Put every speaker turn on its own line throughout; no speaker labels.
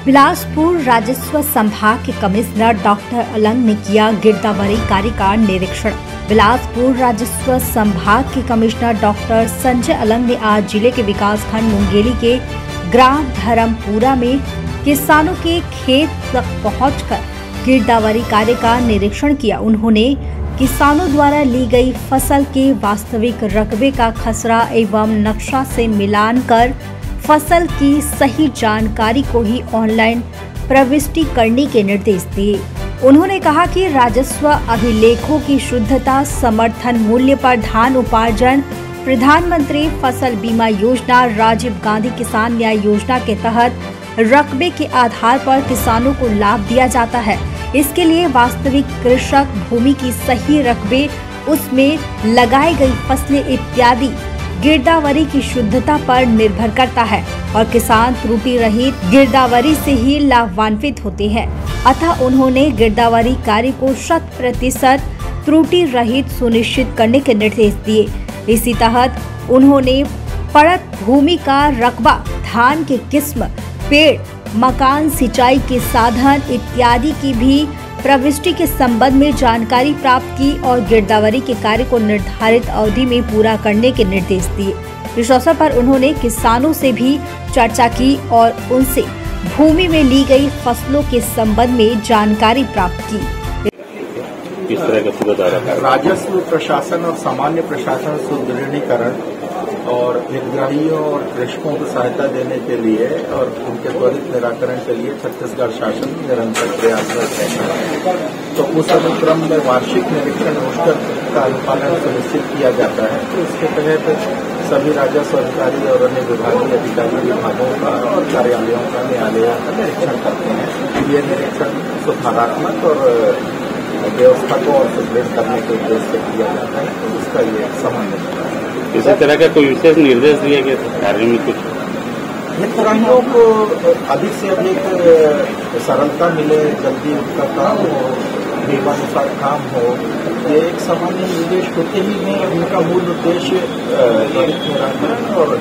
बिलासपुर राजस्व संभाग के कमिश्नर डॉक्टर अलंग ने किया गिरदावरी कार्य का निरीक्षण। बिलासपुर राजस्व संभाग के कमिश्नर डॉक्टर संजय अलंग ने आज जिले के विकास खंड मुंगेली के ग्राम धर्मपुरा में किसानों के खेत तक पहुंचकर गिरदावरी कार्य का निरीक्षण किया। उन्होंने किसानों द्वारा ली गई फसल के वास्तविक रकबे का खसरा एवं नक्शा से मिलान कर फसल की सही जानकारी को ही ऑनलाइन प्रविष्टि करने के निर्देश दिए। उन्होंने कहा कि राजस्व अभिलेखों की शुद्धता, समर्थन मूल्य पर धान उपार्जन, प्रधानमंत्री फसल बीमा योजना, राजीव गांधी किसान न्याय योजना के तहत रकबे के आधार पर किसानों को लाभ दिया जाता है। इसके लिए वास्तविक कृषक भूमि की सही रकबे, उसमें लगाई गई फसलें इत्यादि गिरदावरी की शुद्धता पर निर्भर करता है और किसान त्रुटि रहित गिरदावरी से ही लाभान्वित होते हैं। अतः उन्होंने गिरदावरी कार्य को 100% त्रुटि रहित सुनिश्चित करने के निर्देश दिए। इसी तहत उन्होंने पड़त भूमि का रकबा, धान की किस्म, पेड़, मकान, सिंचाई के साधन इत्यादि की भी प्रविष्टि के संबंध में जानकारी प्राप्त की और गिरदावरी के कार्य को निर्धारित अवधि में पूरा करने के निर्देश दिए। इस अवसर पर उन्होंने किसानों से भी चर्चा की और उनसे भूमि में ली गई फसलों के संबंध में जानकारी प्राप्त की।
किस तरह का सुधार?
राजस्व प्रशासन और सामान्य प्रशासन सुदृढ़ीकरण और हितग्राहियों और कृषकों को सहायता देने के लिए और उनके त्वरित निराकरण के लिए छत्तीसगढ़ शासन निरंतर प्रयासरत है। तो उस अनुक्रम में वार्षिक निरीक्षण रोस्टर का अनुपालन सुनिश्चित किया जाता है। तो इसके तहत सभी राजस्व अधिकारी और अन्य विभागीय अधिकारी विभागों का और कार्यालयों का, न्यायालयों का निरीक्षण करते हैं। ये निरीक्षण सुधारात्मक और व्यवस्था को और सुदृढ़ करने के उद्देश्य से किया जाता है। तो इसका ये सामान्य है।
इसी तरह का कोई विशेष निर्देश दिया गया कार्य में? कुछ
हितग्राहियों को अधिक से अधिक सरलता मिले, जल्दी उनका काम हो, नियमानुसार काम हो, ये एक सामान्य निर्देश होते ही हैं। उनका मूल उद्देश्य त्वरित निराकरण और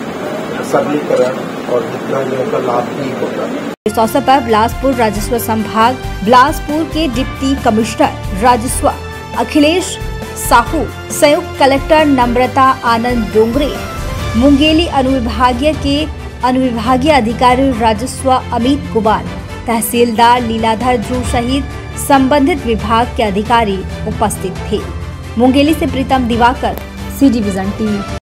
सरलीकरण और हितग्राहियों का लाभ ही होता है।
इस अवसर पर बिलासपुर राजस्व संभाग बिलासपुर के डिप्टी कमिश्नर राजस्व अखिलेश साहू, संयुक्त कलेक्टर नम्रता आनंद डोंगरे, मुंगेली अनुविभागीय अधिकारी राजस्व अमित कुमार, तहसीलदार लीलाधर ध्रुव सहित संबंधित विभाग के अधिकारी उपस्थित थे। मुंगेली से Pritam Diwakar, C division TV.